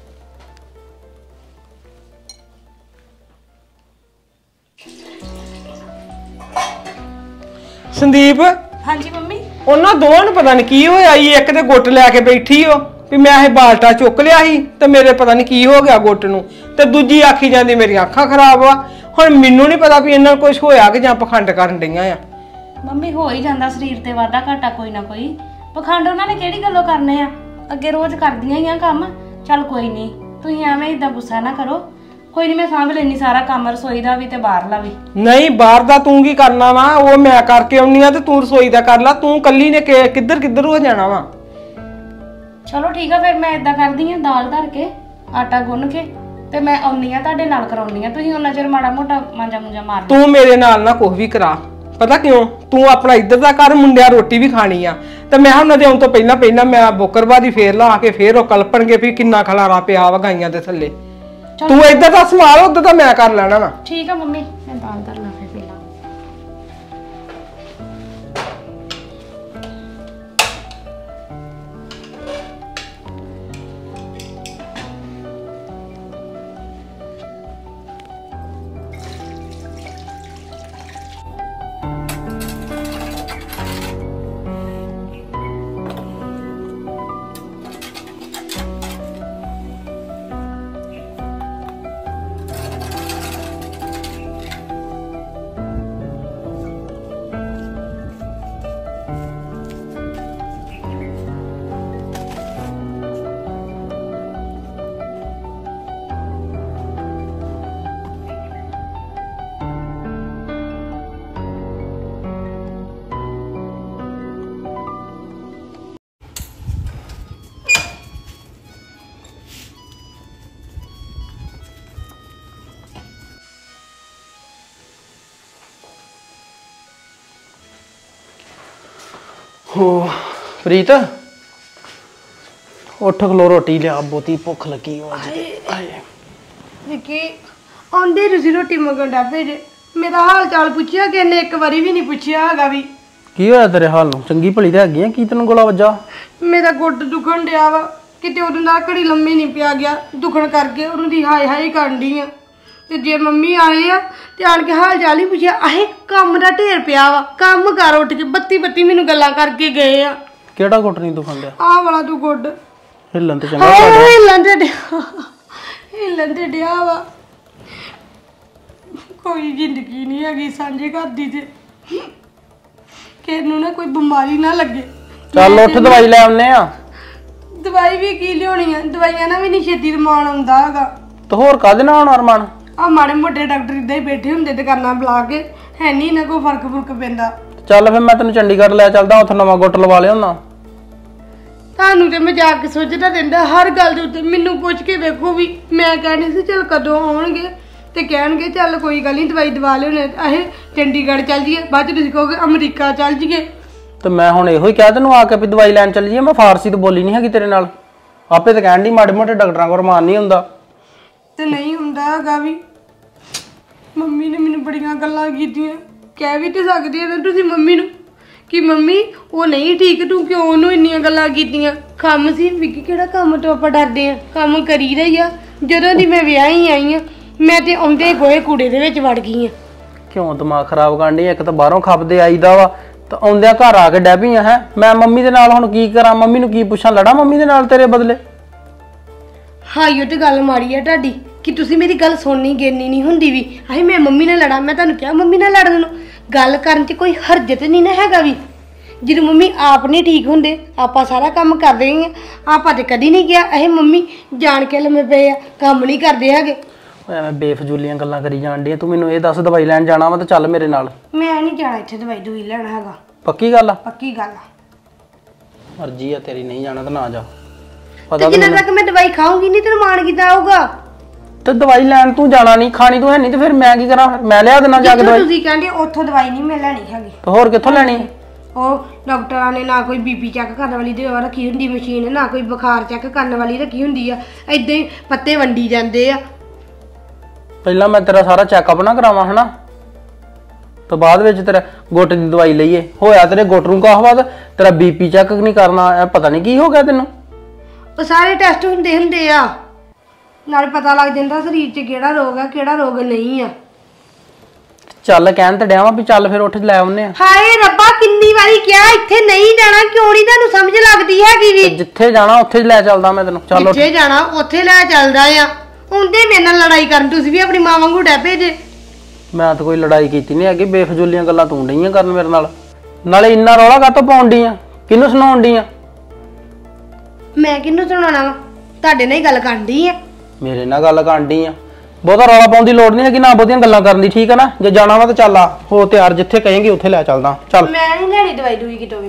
ਸੰਦੀਪ ਹਾਂਜੀ ਮੰਮੀ ਉਹਨਾਂ ਦੋਵਾਂ ਨੂੰ ਪਤਾ ਨਹੀਂ ਕੀ ਹੋਇਆ ਈ ਇੱਕ ਤੇ ਗੁੱਟ ਲੈ ਕੇ ਬੈਠੀ ਓ ਵੀ ਮੈਂ ਇਹ ਬਾਲਟਾ ਚੁੱਕ ਲਿਆ ਸੀ ਤੇ ਮੇਰੇ ਪਤਾ ਨਹੀਂ ਕੀ ਹੋ ਗਿਆ ਗੁੱਟ ਨੂੰ ਤੇ ਦੂਜੀ ਆਖੀ ਜਾਂਦੀ ਮੇਰੀਆਂ ਅੱਖਾਂ ਖਰਾਬ ਆ ਹੁਣ ਮੈਨੂੰ ਨਹੀਂ ਪਤਾ ਵੀ ਇਹਨਾਂ ਨੂੰ ਕੁਝ ਹੋਇਆ ਕਿ ਜਾਂ ਪਖੰਡ ਕਰਨ ਡਈਆਂ ਆ ਮੰਮੀ ਹੋ ਹੀ ਜਾਂਦਾ ਸਰੀਰ ਤੇ ਵਾਧਾ ਘਾਟਾ ਕੋਈ ਨਾ ਕੋਈ ਪਖੰਡ ਉਹਨਾਂ ਨੇ ਕਿਹੜੀ ਗੱਲੋਂ ਕਰਨੇ ਆ ਅੱਗੇ ਰੋਜ਼ ਕਰਦੀਆਂ ਹੀ ਆ ਕੰਮ ਚੱਲ ਕੋਈ ਨਹੀਂ ਤੁਸੀਂ ਐਵੇਂ ਇਦਾਂ ਗੁੱਸਾ ਨਾ ਕਰੋ ਕੋਈ ਨਹੀਂ ਮੈਂ ਸਾਂਭ ਲੈਣੀ ਸਾਰਾ ਕੰਮ ਰਸੋਈ ਦਾ ਵੀ ਤੇ ਬਾਹਰਲਾ ਵੀ ਨਹੀਂ ਬਾਹਰ ਦਾ ਤੂੰ ਕੀ ਕਰਨਾ ਵਾ ਉਹ ਮੈਂ ਕਰਕੇ ਆਉਣੀ ਆ ਤੇ ਤੂੰ ਰਸੋਈ ਦਾ ਕਰ ਲੈ ਤੂੰ ਕੱਲੀ ਨੇ ਕਿੱਧਰ ਕਿੱਧਰ ਹੋ ਜਾਣਾ ਵਾ ਚਲੋ ਠੀਕ ਆ ਫਿਰ ਮੈਂ ਇਦਾਂ ਕਰਦੀ ਆ ਦਾਲ ਧਰ ਕੇ ਆਟਾ ਗੁੰਨ ਕੇ ਤੇ ਮੈਂ ਆਉਣੀ ਆ ਤੁਹਾਡੇ ਨਾਲ ਕਰਾਉਣੀ ਆ ਤੁਸੀਂ ਉਹਨਾਂ ਚਿਰ ਮਾੜਾ ਮੋਟਾ ਮਾਂਜਾ ਮੁੰਜਾ ਮਾਰ ਤੂੰ ਮੇਰੇ ਨਾਲ ਨਾ ਕੁਝ ਵੀ ਕਰਾ ਪਤਾ ਕਿਉਂ ਤੂੰ ਆਪਣਾ ਇੱਧਰ ਦਾ ਕਰ ਮੁੰਡਿਆਂ ਰੋਟੀ ਵੀ ਖਾਣੀ ਆ ਤੇ ਮੈਂ ਉਹਨਾਂ ਦੇ ਆਉਣ ਤੋਂ ਪਹਿਲਾਂ ਪਹਿਲਾਂ ਮੈਂ ਬੋਕਰਬਾਦੀ ਫੇਰ ਲਾ ਕੇ ਫੇਰ ਉਹ ਕਲਪਣਗੇ ਵੀ ਕਿੰਨਾ ਖਲਾਰਾ ਪਿਆ ਵਾ ਗਾਈਆਂ ਦੇ ਥੱਲੇ ਤੂੰ ਇੱਧਰ ਦਾ ਸੰਭਾਲ ਉੱਧਰ ਦਾ ਮੈਂ ਕਰ ਲੈਣਾ ਵਾ ਠੀਕ ਆ ਮੰਮੀ ਮੈਂ ਦਾਲ ਧਰ ਲਾਂ ਫਿਰ ਪਹਿਲਾਂ ਹੋ ਪ੍ਰੀਤ ਉੱਠ ਖਲੋ ਰੋਟੀ ਲਿਆ ਬਹੁਤੀ ਭੁੱਖ ਲੱਗੀ ਹੋ ਅੱਜ ਤੇ ਆਏ ਵਿੱਕੀ ਆਉਂਦੇ ਤੁਸੀਂ ਰੋਟੀ ਮੰਗਣ ਡਾ ਭੇਜੇ ਮੇਰਾ ਹਾਲ ਚਾਲ ਪੁੱਛਿਆ ਕਿ ਇਹਨੇ ਇੱਕ ਵਾਰੀ ਵੀ ਨਹੀਂ ਪੁੱਛਿਆ ਹੈਗਾ ਵੀ ਕੀ ਹੋਇਆ ਤੇਰੇ ਹਾਲ ਨੂੰ ਚੰਗੀ ਭਲੀ ਤੇ ਹੈਗੀ ਆ ਕੀ ਤੈਨੂੰ ਗੋਲਾ ਵੱਜਾ ਮੇਰਾ ਗੁੱਟ ਦੁਖਣ ਡਿਆ ਵਾ ਕਿਤੇ ਉਹਦੇ ਨਾਲ ਘੜੀ ਲੰਮੀ ਨਹੀਂ ਪਿਆ ਗਿਆ ਦੁਖਣ ਕਰਕੇ ਉਹਨੂੰ ਦੀ ਹਾਏ ਹਾਏ ਕਰਨ ਡਈ ਆ ਤੇ ਜੇ ਮੰਮੀ ਆਏ ਆ ਤੇ ਆਣ ਕੇ ਹਾਲ ਚਾਲ ਹੀ ਪੁੱਛਿਆ ਆਹੇ ਕੰਮ ਦਾ ਢੇਰ ਪਿਆ ਵਾ ਕੰਮ ਕਰ ਉੱਠ ਕੇ ਬੱਤੀ ਬੱਤੀ ਮੈਨੂੰ ਗੱਲਾਂ ਕਰਕੇ ਗਏ ਆ ਕਿਹੜਾ ਗੁੱਟ ਨਹੀਂ ਦੁਖਣ ਡਿਆ ਆਹ ਵਾਲਾ ਤੂੰ ਗੁੱਡ ਹਿੱਲਣ ਤੇ ਚੰਗਾ ਹਾਏ ਹਿੱਲਣ ਤੇ ਡਿਆ ਹਿੱਲਣ ਤੇ ਡਿਆ ਵਾ ਕੋਈ ਜ਼ਿੰਦਗੀ ਨਹੀਂ ਹੈਗੀ ਸਾਂਝੇ ਘਰ ਦੀ ਤੇ ਕਿ ਨੂੰ ਨਾ ਕੋਈ ਬਿਮਾਰੀ ਨਾ ਲੱਗੇ ਚੱਲ ਉੱਠ ਦਵਾਈ ਲੈ ਆਉਨੇ ਆ ਦਵਾਈ ਵੀ ਕੀ ਲਿਆਉਣੀ ਆ ਦਵਾਈਆਂ ਨਾਲ ਵੀ ਨਹੀਂ ਛੇਤੀ ਰਮਾਨ ਆਉਂਦਾ ਹੈਗਾ ਤੇ ਹੋਰ ਕਾਹਦੇ ਨਾਲ ਹੋਣਾ ਅਰਮਾਨ ਆ ਮਾੜੇ ਮੋਟੇ ਡਾਕਟਰ ਇਦਾਂ ਹੀ ਬੈਠੇ ਹੁੰਦੇ ਦੁਕਾਨਾਂ ਬੁਲਾ ਕੇ ਹੈ ਨਹੀਂ ਨਾ ਕੋਈ ਫਰਕ ਫੁਰਕ ਪੈਂਦਾ ਚੱਲ ਫਿਰ ਮੈਂ ਤੈਨੂੰ ਚੰਡੀਗੜ੍ਹ ਲੈ ਚੱਲਦਾ ਉੱਥੇ ਨਵਾਂ ਗੁੱਟ ਲਵਾ ਲਿਆਉਣਾ ਤੁਹਾਨੂੰ ਤੇ ਮੈਂ ਜਾ ਕੇ ਸੋਚਦਾ ਰਹਿੰਦਾ ਹਰ ਗੱਲ ਦੇ ਉੱਤੇ ਮੈਨੂੰ ਪੁੱਛ ਕੇ ਵੇਖੋ ਵੀ ਮੈਂ ਕਹਿਣੀ ਸੀ ਚੱਲ ਕਦੋਂ ਆਉਣਗੇ ਤੇ ਕਹਿਣਗੇ ਚੱਲ ਕੋਈ ਗੱਲ ਨਹੀਂ ਦਵਾਈ ਦਵਾ ਲਿਓਨੇ ਇਹ ਚੰਡੀਗੜ੍ਹ ਚੱਲ ਜੀਏ ਬਾਅਦ ਚ ਤੁਸੀਂ ਕਹੋਗੇ ਅਮਰੀਕਾ ਚੱਲ ਜੀਏ ਤੇ ਮੈਂ ਹੁਣ ਇਹੋ ਹੀ ਕਿਹਾ ਤੈਨੂੰ ਆ ਕੇ ਵੀ ਦਵਾਈ ਲੈਣ ਚੱਲ ਜੀਏ ਮੈਂ ਫਾਰਸੀ ਤਾਂ ਬੋਲੀ ਨਹੀਂ ਹੈਗੀ ਤੇਰੇ ਨਾਲ ਆਪੇ ਤਾਂ ਕਹਿਣ ਦੀ ਮਾੜੇ ਮੋਟੇ ਡਾਕਟਰਾਂ ਕੋਲ ਰਮਾਨ ਨਹੀਂ ਹੁੰਦਾ ਤੇ ਨਹੀਂ ਹੁੰਦਾ ਹੈਗਾ ਵੀ ਮੰਮੀ ਨੇ ਮੈਨੂੰ ਬੜੀਆਂ ਗੱਲਾਂ ਕੀਤੀਆਂ ਕਹਿ ਵੀ ਤੇ ਸਕਦੀ ਆ ਤੁਸੀਂ ਮੰਮੀ ਨੂੰ ਕਿ ਮੰਮੀ ਉਹ ਨਹੀਂ ਠੀਕ ਤੂੰ ਕਿਉਂ ਉਹਨੂੰ ਇੰਨੀਆਂ ਗੱਲਾਂ ਕੀਤੀਆਂ ਕੰਮ ਸੀ ਵਿੱਕੀ ਕਿਹੜਾ ਕੰਮ ਤੋਂ ਆਪਾਂ ਡਰਦੇ ਆ ਕੰਮ ਕਰੀ ਰਹੀ ਆ ਜਦੋਂ ਦੀ ਮੈਂ ਵਿਆਹੀ ਆਈ ਆ ਮੈਂ ਤੇ ਆਉਂਦੇ ਗੋਹੇ ਕੂੜੇ ਦੇ ਵਿੱਚ ਵੜ ਗਈ ਆ ਕਿਉਂ ਦਿਮਾਗ ਖਰਾਬ ਕਰਨੀ ਇੱਕ ਤਾਂ ਬਾਹਰੋਂ ਖੱਪਦੇ ਆਈਦਾ ਵਾ ਤਾਂ ਆਉਂਦਿਆਂ ਘਰ ਆ ਕੇ ਡੈ ਪਈ ਆ ਹੈ ਮੈਂ ਮੰਮੀ ਦੇ ਨਾਲ ਹੁਣ ਕੀ ਕਰਾਂ ਮੰਮੀ ਨੂੰ ਕੀ ਪੁੱਛਾਂ ਲੜਾਂ ਮੰਮੀ ਦੇ ਨਾਲ ਤੇਰੇ ਬਦਲੇ ਹਾਂ ਇਹ ਤੇ ਗੱਲ ਮਾੜੀ ਆ ਤੁਹਾਡੀ ਕਿ ਤੁਸੀਂ ਮੇਰੀ ਗੱਲ ਸੁਣਨੀ ਗਿਣਨੀ ਨਹੀਂ ਹੁੰਦੀ ਵੀ ਆਹੀ ਮੈਂ ਮੰਮੀ ਨਾਲ ਲੜਾਂ ਮੈਂ ਤੁਹਾਨੂੰ ਕਿਹਾ ਮੰਮੀ ਨਾਲ ਲੜਨ ਨੂੰ ਗੱਲ ਕਰਨ 'ਚ ਕੋਈ ਹਰਜਤ ਨਹੀਂ ਨਾ ਹੈਗਾ ਵੀ ਜਦੋਂ ਮੰਮੀ ਆਪ ਨਹੀਂ ਠੀਕ ਹੁੰਦੇ ਆਪਾਂ ਸਾਰਾ ਕੰਮ ਕਰਦੇ ਹਾਂ ਆਪਾਂ ਤੇ ਕਦੀ ਨਹੀਂ ਕਿਹਾ ਇਹ ਮੰਮੀ ਜਾਣ ਕੇ ਲੰਮੇ ਪਏ ਆ ਕੰਮ ਨਹੀਂ ਕਰਦੇ ਹੈਗੇ ਓਏ ਐਵੇਂ ਬੇਫਜ਼ੂਲੀਆਂ ਗੱਲਾਂ ਕਰੀ ਜਾਣ ਡਈ ਤੂੰ ਮੈਨੂੰ ਇਹ ਦੱਸ ਦਵਾਈ ਲੈਣ ਜਾਣਾ ਵਾ ਤਾਂ ਚੱਲ ਮੇਰੇ ਨਾਲ ਮੈਂ ਨਹੀਂ ਜਾਣਾ ਇੱਥੇ ਦਵਾਈ ਦੂਈ ਲੈਣਾ ਹੈਗਾ ਪੱਕੀ ਗੱਲ ਆ ਪੱਕੀ ਗੱਲ ਆ ਮਰਜ਼ੀ ਆ ਤੇਰੀ ਨਹੀਂ ਜਾਣਾ ਤਾਂ ਨਾ ਜਾ ਤੇ ਪਤਾ ਜਿੰਨਾ ਤੱਕ ਮੈਂ ਦਵਾਈ ਖਾਊਂਗੀ ਨਹੀਂ ਤੈਨੂੰ ਮਾਣ ਕਿੱਦਾਂ ਆਊਗਾ ਤੇ ਦਵਾਈ ਲੈਣ ਤੂੰ ਜਾਣਾ ਨਹੀਂ ਖਾਣੀ ਤੂੰ ਹੈ ਨਹੀਂ ਤੇ ਫਿਰ ਮੈਂ ਕੀ ਕਰਾਂ ਮੈਂ ਲਿਆ ਦੇਣਾ ਜਾ ਕੇ ਦਵਾਈ ਤੁਸੀਂ ਕਹਿੰਦੇ ਉੱਥੋਂ ਦਵਾਈ ਨਹੀਂ ਮੈਂ ਲੈਣੀ ਹੈਗੀ ਤੇ ਹੋਰ ਕਿੱਥੋਂ ਲੈਣੀ ਉਹ ਡਾਕਟਰਾਂ ਨੇ ਨਾ ਕੋਈ ਬੀਪੀ ਚੈੱਕ ਕਰਨ ਵਾਲੀ ਦੇ ਰੱਖੀ ਹੁੰਦੀ ਮਸ਼ੀਨ ਨਾ ਕੋਈ ਬੁਖਾਰ ਚੈੱਕ ਕਰਨ ਵਾਲੀ ਰੱਖੀ ਹੁੰਦੀ ਆ ਏਦਾਂ ਹੀ ਪੱਤੇ ਵੰਡੀ ਜਾਂਦੇ ਆ ਪਹਿਲਾਂ ਮੈਂ ਤੇਰਾ ਸਾਰਾ ਚੈੱਕਅਪ ਨਾ ਕਰਾਵਾਂ ਹਨਾ ਤੇ ਬਾਅਦ ਵਿੱਚ ਤੇਰਾ ਗੁੱਟ ਦੀ ਦਵਾਈ ਲਈਏ ਹੋਇਆ ਤੇਰੇ ਗੁੱਟ ਨੂੰ ਕਾਹ ਬਾਅਦ ਤੇਰਾ ਬੀਪੀ ਚੈੱਕ ਨਹੀਂ ਕਰਨਾ ਇਹ ਪਤਾ ਨਹੀਂ ਕੀ ਹੋ ਗਿਆ ਤੈਨੂੰ ਉਹ ਸਾਰੇ ਟੈਸਟ ਹੁੰਦੇ ਹੁੰਦੇ ਆ ਨਾਲ ਪਤਾ ਲੱਗ ਜਾਂਦਾ ਸਰੀਰ 'ਚ ਕਿਹੜਾ ਰੋਗ ਆ ਕਿਹੜਾ ਰੋਗ ਨਹੀਂ ਆ ਚੱਲ ਕਹਿਣ ਤੇ ਡਿਆ ਵਾਂ ਵੀ ਚੱਲ ਫਿਰ ਉੱਠ ਲੈ ਆਉਨੇ ਆ ਹਾਏ ਰੱਬਾ ਕਿੰਨੀ ਵਾਰੀ ਕਿਹਾ ਇੱਥੇ ਨਹੀਂ ਜਾਣਾ ਕਿਉਂ ਨਹੀਂ ਤੁਹਾਨੂੰ ਸਮਝ ਲੱਗਦੀ ਹੈਗੀ ਵੀ ਜਿੱਥੇ ਜਾਣਾ ਉੱਥੇ ਲੈ ਚੱਲਦਾ ਮੈਂ ਤੈਨੂੰ ਚੱਲ ਉੱਠ ਜਿੱਥੇ ਜਾਣਾ ਉੱਥੇ ਲੈ ਚੱਲਦਾ ਆ ਹੁੰਦੇ ਮੇਰੇ ਨਾਲ ਲੜਾਈ ਕਰਨ ਤੁਸੀਂ ਵੀ ਆਪਣੀ ਮਾਂ ਵਾਂਗੂ ਡੈਪੇ ਜੇ ਮੈਂ ਤਾਂ ਕੋਈ ਲੜਾਈ ਕੀਤੀ ਨਹੀਂ ਹੈਗੀ ਬੇਫਜ਼ੂਲੀਆਂ ਗੱਲਾਂ ਤੂੰ ਡਈਆਂ ਕਰਨ ਮੇਰੇ ਨਾਲ ਨਾਲੇ ਇੰਨਾ ਰੌਲਾ ਕਾਹਤੋਂ ਪਾਉਣ ਡਈ ਆ ਕਿਹਨੂੰ ਸੁਣਾਉਣ ਡਈ ਆ ਮੈਂ ਕਿਹਨੂੰ ਸੁਣਾਉਣਾ ਵਾ ਤੁਹਾਡੇ ਨਾਲ ਹੀ ਗੱਲ ਕਰਨ ਡਈ ਆ ਮੇਰੇ ਨਾਲ ਗੱਲ ਕਰਨ ਡਈ ਆ ਬਹੁਤਾ ਰੌਲਾ ਪਾਉਣ ਦੀ ਲੋੜ ਨਹੀਂ ਹੈ ਕਿ ਨਾ ਬਹੁਤੀਆਂ ਗੱਲਾਂ ਕਰਨ ਦੀ ਠੀਕ ਹੈ ਨਾ ਜੇ ਜਾਣਾ ਵਾ ਤਾਂ ਚੱਲ ਆ ਹੋ ਤਿਆਰ ਜਿੱਥੇ ਕਹੇਂਗੀ ਉੱਥੇ ਲੈ ਚੱਲਦਾ ਚੱਲ ਮੈਂ ਨਹੀਂ ਲੈਣੀ ਦਵਾਈ ਦੂਈ ਕਿਤੋਂ ਵੀ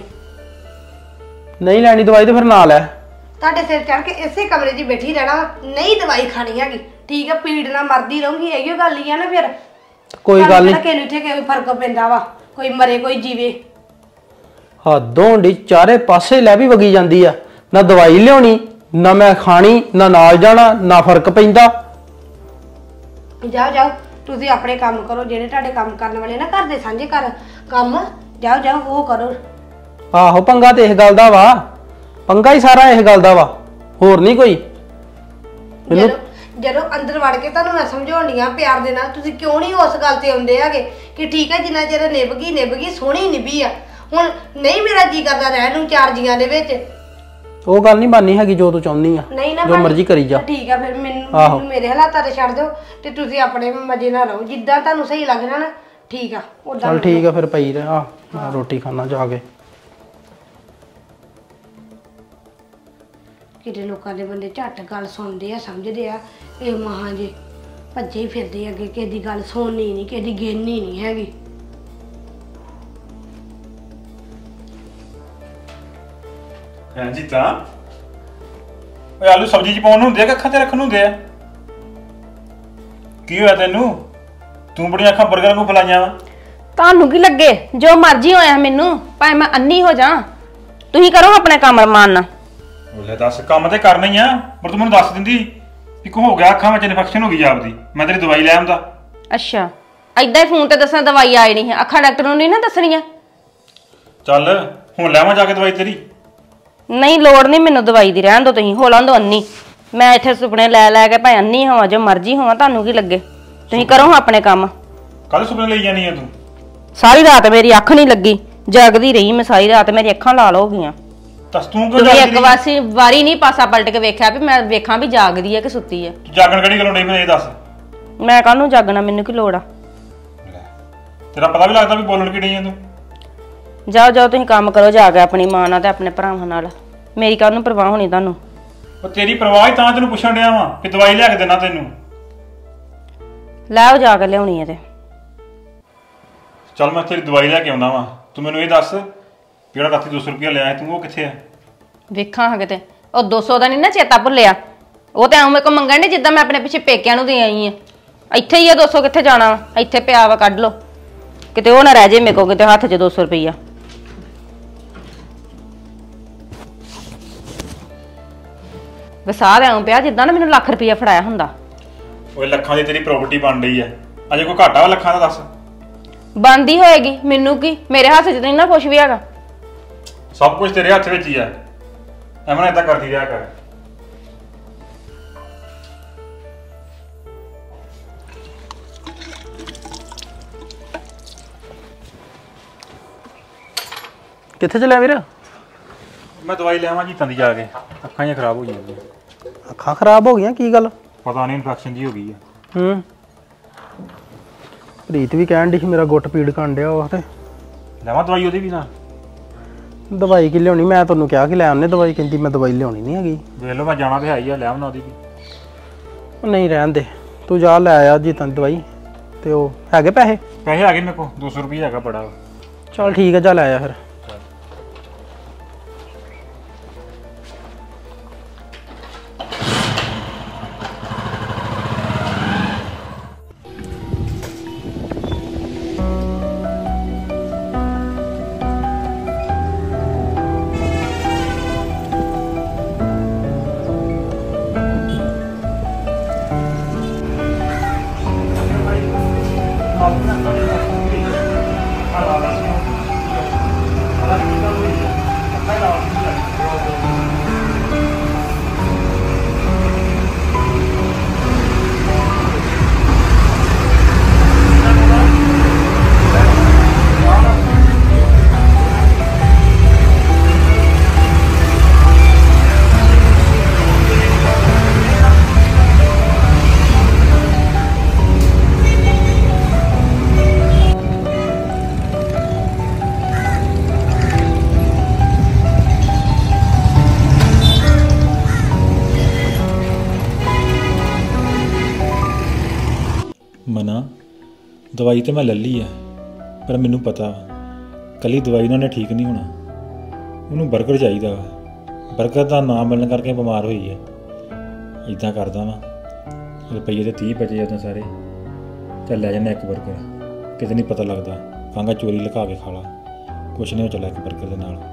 ਨਹੀਂ ਲੈਣੀ ਦਵਾਈ ਤੇ ਫਿਰ ਨਾ ਲੈ ਤੁਹਾਡੇ ਸਿਰ ਚੜ ਕੇ ਇਸੇ ਕਮਰੇ 'ਚ ਬੈਠੀ ਰਹਿਣਾ ਵਾ ਨਹੀਂ ਦਵਾਈ ਖਾਣੀ ਹੈਗੀ ਠੀਕ ਆ ਪੀੜ ਨਾਲ ਮਰਦੀ ਰਹੂੰਗੀ ਇਹੋ ਗੱਲ ਹੀ ਆ ਨਾ ਫਿਰ ਕੋਈ ਗੱਲ ਨਹੀਂ ਕਿਹਨੂੰ ਇੱਥੇ ਕੋਈ ਫਰਕ ਪੈਂਦਾ ਵਾ ਕੋਈ ਮਰੇ ਕੋਈ ਜੀਵੇ। ਹੱਦੋਂ ਡੀ ਚਾਰੇ ਪਾਸੇ ਲੈ ਵੀ ਵਗੀ ਜਾਂਦੀ ਆ, ਨਾ ਦਵਾਈ ਲਿਆਉਣੀ ਨਾ ਮੈਂ ਖਾਣੀ ਨਾ ਨਾਲ ਜਾਣਾ ਨਾ ਫਰਕ ਪੈਂਦਾ। ਜਾਓ ਜਾਓ ਤੁਸੀਂ ਆਪਣੇ ਕੰਮ ਕਰੋ, ਜਿਹੜੇ ਤੁਹਾਡੇ ਕੰਮ ਕਰਨ ਵਾਲੇ ਨਾ ਘਰ ਦੇ ਸਾਂਝੇ ਘਰ ਕੰਮ, ਜਾਓ ਜਾਓ ਉਹ ਕਰੋ। ਆਹੋ ਪੰਗਾ ਤੇ ਇਸ ਗੱਲ ਦਾ ਵਾ, ਪੰਗਾ ਹੀ ਸਾਰਾ ਇਸ ਗੱਲ ਦਾ ਵਾ, ਹੋਰ ਨਹੀਂ ਕੋਈ। ਜਦੋਂ ਜਦੋਂ ਅੰਦਰ ਵੜ ਕੇ ਤੁਹਾਨੂੰ ਮੈਂ ਸਮਝਾਉਣੀ ਆ ਪਿਆਰ ਦੇ ਨਾਲ, ਤੁਸੀਂ ਕਿਉਂ ਨਹੀਂ ਉਸ ਗੱਲ ਤੇ ਆਉਂਦੇ ਹੈਗੇ ਕਿ ਠੀਕ ਹੈ ਜਿੰਨਾ ਚਿਰ ਨਿਭ ਗਈ ਨਿਭ ਗਈ ਸੋਹਣੀ ਨਿਭੀ ਆ, ਹੁਣ ਨਹੀਂ ਮੇਰਾ ਜੀ ਕਰਦਾ ਰਹਿਣ ਨੂੰ ਚਾਰ ਜੀਆਂ ਦੇ ਵਿੱਚ। ਉਹ ਗੱਲ ਨਹੀਂ ਬਾਨੀ ਹੈਗੀ ਜੋ ਤੂੰ ਚਾਹੁੰਦੀ ਆ, ਨਹੀਂ ਨਾ ਜੋ ਮਰਜ਼ੀ ਕਰੀ ਜਾ। ਠੀਕ ਆ ਫਿਰ ਮੈਨੂੰ ਮੈਨੂੰ ਮੇਰੇ ਹਾਲਾਤਾਂ ਤੇ ਛੱਡ ਦਿਓ ਤੇ ਤੁਸੀਂ ਆਪਣੇ ਮਜ਼ੇ ਨਾਲ ਰਹੋ, ਜਿੱਦਾਂ ਤੁਹਾਨੂੰ ਸਹੀ ਲੱਗਦਾ ਨਾ ਠੀਕ ਆ ਉਦਾਂ। ਚੱਲ ਠੀਕ ਆ ਫਿਰ ਪਈ ਰਹਿ, ਆ ਮੈਂ ਰੋਟੀ ਖਾਣਾ ਜਾ ਕੇ। ਕਿਤੇ ਲੋਕਾਂ ਦੇ ਬੰਦੇ ਝੱਟ ਗੱਲ ਸੁਣਦੇ ਆ ਸਮਝਦੇ ਆ, ਇਹ ਮਹਾਂ ਜੇ ਭੱਜੇ ਹੀ ਫਿਰਦੇ ਅੱਗੇ, ਕਿਸੇ ਦੀ ਗੱਲ ਸੁਣਨੀ ਨਹੀਂ, ਕਿਸੇ ਦੀ ਗਿਣਨੀ ਨਹੀਂ ਹੈਗੀ। ਹਾਂਜੀ ਤਾਂ ਓਏ ਆਲੂ ਸਬਜ਼ੀ ਚ ਪਾਉਣ ਨੂੰ ਹੁੰਦੇ ਆ ਕਿ ਅੱਖਾਂ ਤੇ ਰੱਖਣ ਨੂੰ ਹੁੰਦੇ ਆ? ਕੀ ਹੋਇਆ ਤੈਨੂੰ? ਤੂੰ ਬੜੀਆਂ ਅੱਖਾਂ ਬਰਗਰ ਨੂੰ ਫਲਾਈਆਂ ਵਾ। ਤੁਹਾਨੂੰ ਕੀ ਲੱਗੇ ਜੋ ਮਰਜ਼ੀ ਹੋਇਆ ਮੈਨੂੰ, ਭਾਵੇਂ ਮੈਂ ਅੰਨੀ ਹੋ ਜਾ, ਤੁਸੀਂ ਕਰੋ ਆਪਣੇ ਕੰਮ ਰਮਾਨ ਨਾਲ। ਲੈ ਦੱਸ, ਕੰਮ ਤੇ ਕਰਨਾ ਹੀ ਆ, ਪਰ ਤੂੰ ਮੈਨੂੰ ਦੱਸ ਦਿੰਦੀ ਵੀ ਕੋ ਹੋ ਗਿਆ ਅੱਖਾਂ ਵਿੱਚ ਇਨਫੈਕਸ਼ਨ ਹੋ ਗਈ ਆਪਦੀ, ਮੈਂ ਤੇਰੀ ਦਵਾਈ ਲੈ ਆਉਂਦਾ। ਅੱਛਾ ਏਦਾਂ ਹੀ ਫੋਨ ਤੇ ਦੱਸਣਾ ਦਵਾਈ ਆਈ ਨਹੀਂ ਹੈ, ਅੱਖਾਂ ਡਾਕਟਰ ਨੂੰ ਨਹੀਂ ਨਾ ਦੱਸਣੀਆਂ। ਚੱਲ ਹੁਣ ਲੈਵਾਂ ਜਾ ਕੇ ਦਵਾਈ ਤੇਰੀ? ਨਹੀਂ ਲੋੜ ਨਹੀਂ ਮੈਨੂੰ ਦਵਾਈ ਦੀ, ਰਹਿਣ ਦੋ ਤੁਸੀਂ, ਹੋ ਲਾਂ ਦੋ ਅੰਨੀ। ਮੈਂ ਇੱਥੇ ਸੁਪਨੇ ਲੈ ਲੈ ਕੇ ਭਾਵੇਂ ਅੰਨੀ ਹੋਵਾਂ ਜੋ ਮਰਜ਼ੀ ਹੋਵਾਂ, ਤੁਹਾਨੂੰ ਕੀ ਲੱਗੇ, ਤੁਸੀਂ ਕਰੋ ਆਪਣੇ ਕੰਮ। ਕੱਲ ਸੁਪਨੇ ਲਈ ਜਾਨੀ ਆ ਤੂੰ? ਸਾਰੀ ਰਾਤ ਮੇਰੀ ਅੱਖ ਨਹੀਂ ਲੱਗੀ, ਜਾਗਦੀ ਰਹੀ ਮੈਂ ਸਾਰੀ ਰਾਤ, ਮੇਰੀ ਅੱਖਾਂ ਲਾਲ ਹੋ ਗਈਆਂ। ਦੱਸ ਤੂੰ ਕਿਉਂ ਤੁਸੀਂ ਜਾਗਦੀ ਇੱਕ ਵਾਰੀ ਵਾਰੀ ਨਹੀਂ ਪਾਸਾ ਪਲਟ ਕੇ ਵੇਖਿਆ ਵੀ ਮੈਂ ਵੇਖਾਂ ਵੀ ਜਾਗਦੀ ਹੈ ਕਿ ਸੁੱਤੀ ਹੈ? ਤੂੰ ਜਾਗਣ ਕਿਹੜੀ ਗੱਲੋਂ ਨਹੀਂ ਮੈਨੂੰ ਇਹ ਦੱਸ। ਮੈਂ ਕਾਹਨੂੰ ਜਾਗਣਾ, ਮੈਨੂੰ ਕੀ ਲੋੜ ਆ? ਤੇਰਾ ਪਤਾ ਵੀ ਲੱਗਦਾ ਵੀ ਬੋਲਣ ਕੀ ਡਈ ਆ ਤੂੰ? ਜਾਓ ਜਾਓ ਤੁਸੀਂ ਕੰਮ ਕਰੋ ਜਾ ਕੇ ਆਪਣੀ ਮਾਂ ਨਾਲ ਤੇ ਆਪਣੇ ਭਰਾਵਾਂ ਨਾਲ, ਮੇਰੀ ਕਾਹਨੂੰ ਪਰਵਾਹ ਹੋਣੀ ਤੁਹਾਨੂੰ? ਉਹ ਤੇਰੀ ਪਰਵਾਹ ਹੀ ਤਾਂ ਤੈਨੂੰ ਪੁੱਛਣ ਡਿਆ ਵਾਂ ਕਿ ਦਵਾਈ ਲਿਆ ਕੇ ਦੇਣਾ ਤੈਨੂੰ। ਲੈ ਆਓ ਜਾ ਕੇ ਲਿਆਉਣੀ ਹੈ ਤੇ। ਚੱਲ ਮੈਂ ਤੇਰੀ ਦਵਾਈ ਲੈ ਕੇ ਆਉਂਦਾ ਵਾਂ, ਤੂੰ ਮੈਨੂੰ ਇਹ ਦੱਸ ਜਿਹੜਾ ਰਾਤੀ ਦੋ ਸੌ ਰੁਪਇਆ ਲਿਆ ਤੂੰ ਉਹ ਕਿੱਥੇ ਆ? ਵੇਖਾਂ ਹਾਂ ਕਿਤੇ ਉਹ ਦੋ ਸੌ ਦਾ ਨਹੀਂ ਨਾ ਚੇਤਾ ਭੁੱਲਿਆ, ਉਹ ਤੇ ਐਂ ਮੇਰੇ ਕੋਲ ਮੰਗਣ ਡੇ ਜਿੱਦਾਂ ਮੈਂ ਆਪਣੇ ਪਿੱਛੇ ਪੇਕਿਆਂ ਨੂੰ ਦੇ ਆਈ ਆ। ਇੱਥੇ ਹੀ ਆ ਦੋ ਸੌ, ਕਿੱਥੇ ਜਾਣਾ ਵਾ, ਇੱਥੇ ਪਿਆ ਵਾ, ਕੱਢ ਲਓ ਕਿਤੇ ਉਹ ਨਾ ਰਹਿ ਜੇ ਮੇਰੇ ਕੋਲ ਕਿਤੇ ਹੱਥ 'ਚ ਦੋ ਸੌ ਰੁਪਈਆ। ਵਸਾ ਐਂ ਪਿਆ ਜਿੱਦਾਂ ਨਾ ਮੈਨੂੰ ਲੱਖ ਰੁਪਈਆ ਫੜਾਇਆ ਹੁੰਦਾ। ਓਏ ਲੱਖਾਂ ਦੀ ਤੇਰੀ ਪ੍ਰਾਪਰਟੀ ਬਣ ਰਹੀ ਆ, ਅਜੇ ਕੋਈ ਘਾਟਾ ਵਾ ਲੱਖਾਂ ਦਾ? ਦੱਸ। ਬਣਦੀ ਹੋਏਗੀ, ਮੈਨੂੰ ਕੀ, ਮੇਰੇ ਹੱਥ 'ਚ ਨਹੀਂ ਨਾ ਕੁਛ ਵੀ ਹੈਗਾ। ਸਭ ਕੁਝ ਤੇਰੇ ਹੱਥ ਵਿੱਚ ਹੀ ਆ, ਐਵੇਂ ਏਦਾਂ ਕਰਦੀ ਰਿਹਾ ਕਰ। ਕਿੱਥੇ ਚੱਲਿਆ ਵੀਰ? ਮੈਂ ਦਵਾਈ ਲੈਵਾਂ ਜੀ ਤੰਦੀ ਜਾ ਕੇ, ਅੱਖਾਂ ਜਿਹੀਆਂ ਖਰਾਬ ਹੋ ਜਾਂਦੀਆਂ। ਅੱਖਾਂ ਖਰਾਬ ਹੋ ਗਈਆਂ? ਕੀ ਗੱਲ? ਪਤਾ ਨਹੀਂ ਇਨਫੈਕਸ਼ਨ ਜੀ ਹੋ ਗਈ ਆ। ਹੂੰ ਪ੍ਰੀਤ ਵੀ ਕਹਿਣ ਡਈ ਸੀ ਮੇਰਾ ਗੁੱਟ ਪੀੜ ਕਰਨ ਡਿਆ, ਉਹ ਤੇ ਲੈਵਾਂ ਦਵਾਈ ਉਹਦੀ ਵੀ ਨਾ? ਦਵਾਈ ਕੀ ਲਿਆਉਣੀ, ਮੈਂ ਤੁਹਾਨੂੰ ਕਿਹਾ ਕਿ ਲੈ ਆਉਣੇ ਦਵਾਈ, ਕਹਿੰਦੀ ਮੈਂ ਦਵਾਈ ਲਿਆਉਣੀ ਨਹੀਂ ਹੈਗੀ। ਵੇਖ ਲਓ ਮੈਂ ਜਾਣਾ ਤੇ ਹੈ ਹੀ ਆ, ਲੈ ਆਉਣਾ ਉਹਦੀ ਵੀ। ਉਹ ਨਹੀਂ ਰਹਿਣ ਦੇ, ਤੂੰ ਜਾ ਲੈ ਆ ਜੀ ਤੈਨੂੰ ਦਵਾਈ, ਤੇ ਉਹ ਹੈਗੇ ਪੈਸੇ? ਪੈਸੇ ਹੈਗੇ ਮੇਰੇ ਕੋਲ, ਦੋ ਸੌ ਰੁਪਈਆ ਹੈਗਾ ਬੜਾ। ਚੱਲ ਠੀਕ ਹੈ, ਜਾ ਲੈ ਆ ਫਿਰ। ਮਨਾ ਦਵਾਈ ਤੇ ਮੈਂ ਲੈ ਲਈ ਆ, ਪਰ ਮੈਨੂੰ ਪਤਾ ਕੱਲੀ ਦਵਾਈ ਨਾਲ ਨੇ ਠੀਕ ਨਹੀਂ ਹੋਣਾ, ਉਹਨੂੰ ਬਰਗਰ ਚਾਹੀਦਾ ਵਾ। ਬਰਗਰ ਦਾ ਨਾਮ ਮਿਲਣ ਕਰਕੇ ਬਿਮਾਰ ਹੋਈ ਹੈ। ਇੱਦਾਂ ਕਰਦਾ ਵਾਂ, ਰੁਪਈਏ ਦੇ ਤੀਹ ਬਚੇ ਉਦੋਂ ਸਾਰੇ, ਚੱਲ ਲੈ ਜਾਂਦਾ ਇੱਕ ਬਰਗਰ, ਕਿਤੇ ਨਹੀਂ ਪਤਾ ਲੱਗਦਾ ਕਾਂਗਾ ਚੋਰੀ ਲੁਕਾ ਕੇ ਖਾ ਲਾ, ਕੁਛ ਨਹੀਂ ਹੋ ਚੱਲਿਆ ਇੱਕ ਬਰਗਰ ਦੇ ਨਾਲ।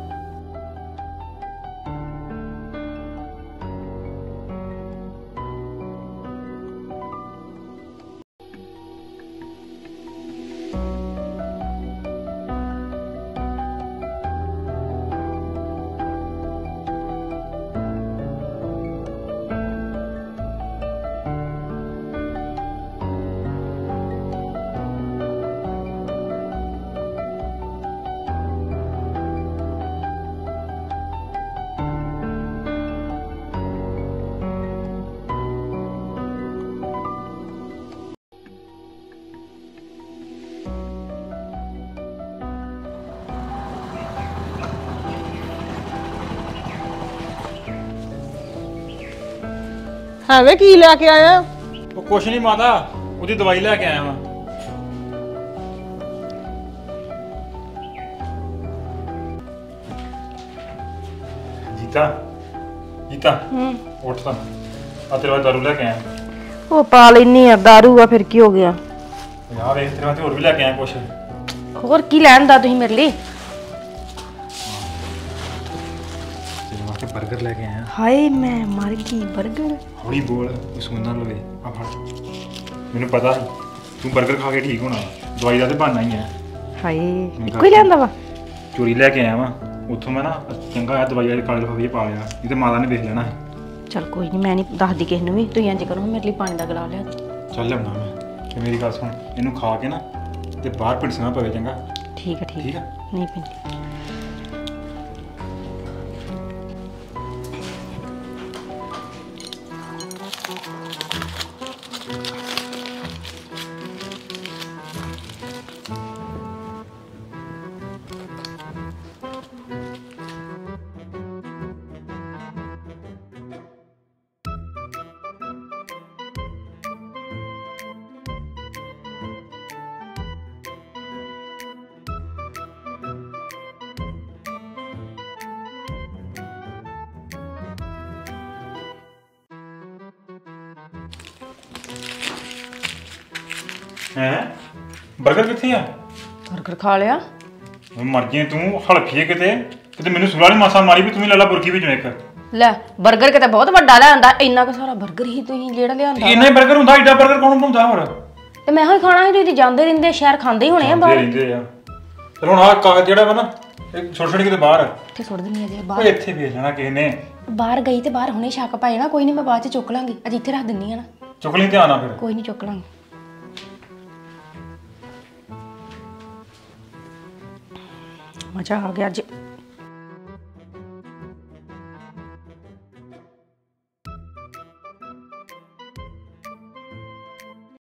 ਹੈ ਵੇ ਕੀ ਲੈ ਕੇ ਆਇਆ? ਉਹ ਕੁਛ ਨਹੀਂ ਮਾਤਾ, ਉਹਦੀ ਦਵਾਈ ਲੈ ਕੇ ਆਇਆ ਵਾਂ। ਜੀਤਾ ਜੀਤਾ ਹੂੰ ਉੱਠ ਤਾਂ, ਆ ਤੇਰੇ ਵਾਸਤੇ ਦਾਰੂ ਲੈ ਕੇ ਆਇਆ। ਉਹ ਪਾ ਲੈਣੀ ਆ ਦਾਰੂ ਆ, ਫਿਰ ਕੀ ਹੋ ਗਿਆ? ਯਾਰ ਵੇਖ ਤੇਰੇ ਵਾਸਤੇ ਹੋਰ ਵੀ ਲੈ ਕੇ ਆਇਆ ਕੁਛ। ਹੋਰ ਕੀ ਲੈਣ ਦਾ ਤੁਸੀਂ ਮੇਰੇ ਲਈ? ਤੇਰੇ ਵਾਸਤੇ 버ਗਰ ਲੈ ਕੇ ਆਇਆ। ਹਾਏ ਮੈਂ ਮਰ ਗਈ। 버ਗਰ? ਹੌਲੀ ਬੋਲ, ਕੋਈ ਸੁਣ ਨਾ ਲਵੇ। ਆ ਫੜ, ਮੈਨੂੰ ਪਤਾ ਸੀ ਤੂੰ 버ਗਰ ਖਾ ਕੇ ਠੀਕ ਹੋਣਾ, ਦਵਾਈ ਦਾ ਤੇ ਬਹਾਨਾ ਹੀ ਹੈ। ਹਾਏ ਇੱਕੋ ਹੀ ਲੈਂਦਾ ਵਾ? ਚੋਰੀ ਲੈ ਕੇ ਆਇਆ ਵਾਂ ਉੱਥੋਂ ਮੈਂ ਨਾ, ਚੰਗਾ ਆ ਦਵਾਈ ਵਾਲੇ ਕਾਲੇ ਲਿਫਾਫੇ ਪਾ ਲਿਆ, ਇਹ ਤੇ ਮਾਤਾ ਨੇ ਵੇਖ ਲੈਣਾ ਸੀ। ਚਲ ਕੋਈ ਨਹੀਂ, ਮੈਂ ਨਹੀਂ ਦੱਸਦੀ ਕਿਸੇ ਨੂੰ ਵੀ। ਤੁਸੀਂ ਇੰਜ ਕਰੋ, ਮੇਰੇ ਲਈ ਪਾਣੀ ਦਾ ਗਲਾਸ ਲਿਆ ਦਿਓ। ਚੱਲ ਲਿਆਉਣਾ ਮੈਂ। ਤੇ ਮੇਰੀ ਗੱਲ ਸੁਣ, ਇਹਨੂੰ ਖਾ ਕੇ ਨਾ ਤੇ ਬਾਹਰ ਪਿੜਸਣਾ ਪਵੇ, ਚੰਗਾ? ਠੀਕ ਹੈ ਠੀਕ ਠੀਕ ਹੈ। ਹੈ। ਨਹੀਂ ਪੀਂਦੀ। ਹੈਂ 버ਗਰ ਕਿੱਥੇ ਆ? 버ਗਰ ਖਾ ਲਿਆ। ਮਰ ਗਈ ਤੂੰ, ਹਲਫੀਏ ਕਿਤੇ ਕਿਤੇ ਮੈਨੂੰ ਸੁਲਾ ਨਹੀਂ ਮਾਸਾ ਮਾਰੀ ਵੀ ਤੂੰ ਵੀ ਲੈ ਲਾ ਬੁਰਕੀ ਵਿੱਚੋਂ ਇੱਕ। ਲੈ 버ਗਰ ਕਿਤੇ ਬਹੁਤ ਵੱਡਾ ਲਿਆਂਦਾ, ਇੰਨਾ ਕੁ ਸਾਰਾ 버ਗਰ ਹੀ ਤੁਸੀਂ ਜਿਹੜਾ ਲਿਆਂਦਾ। ਇੰਨਾ ਹੀ 버ਗਰ ਹੁੰਦਾ? ਏਡਾ 버ਗਰ ਕੌਣ ਬਣਾਉਂਦਾ ਹੋਰ? ਤੇ ਮੈਂ ਹੋਈ ਖਾਣਾ ਸੀ, ਤੁਸੀਂ ਜਾਂਦੇ ਰਹਿੰਦੇ ਸ਼ਹਿਰ, ਖਾਂਦੇ ਹੀ ਹੋਣੇ ਆ ਖਾਂਦੇ ਬਾਹਰ। ਰਹਿੰਦੇ ਆ। ਚਲ ਹੁਣ ਆਹ ਕਾਗਜ਼ ਜਿਹੜਾ ਵਾ ਨਾ, ਇਹ ਛੋਟੀ ਛੋਟੀ ਕਿਤੇ ਬਾਹਰ ਇੱਥੇ ਸੁੱਟ ਦਿੰਦੀ ਆ ਜੇ ਓਏ, ਬਾਹਰ। ਇੱਥੇ ਵੇਚ ਲੈਣਾ ਕਿਸੇ ਨੇ। ਬਾਹਰ ਗਈ ਤੇ ਬਾਹਰ ਹੁਣੇ ਸ਼ੱਕ ਪਾਏ ਨਾ, ਕੋਈ ਨਹੀਂ ਮੈਂ ਬਾਅਦ ਚ ਚੁੱਕ ਲਾਂਗੀ। ਅੱਜ ਇੱਥੇ ਰੱਖ ਦਿੰਨੀ ਆ ਨਾ। ਚੁੱਕ ਲਈ ਧਿਆਨ ਨਾਲ ਫਿਰ। ਕੋਈ ਨਹੀਂ ਚੁੱਕ ਲਾਂਗੀ। ਮਜ਼ਾ ਆ ਗਿਆ ਅੱਜ।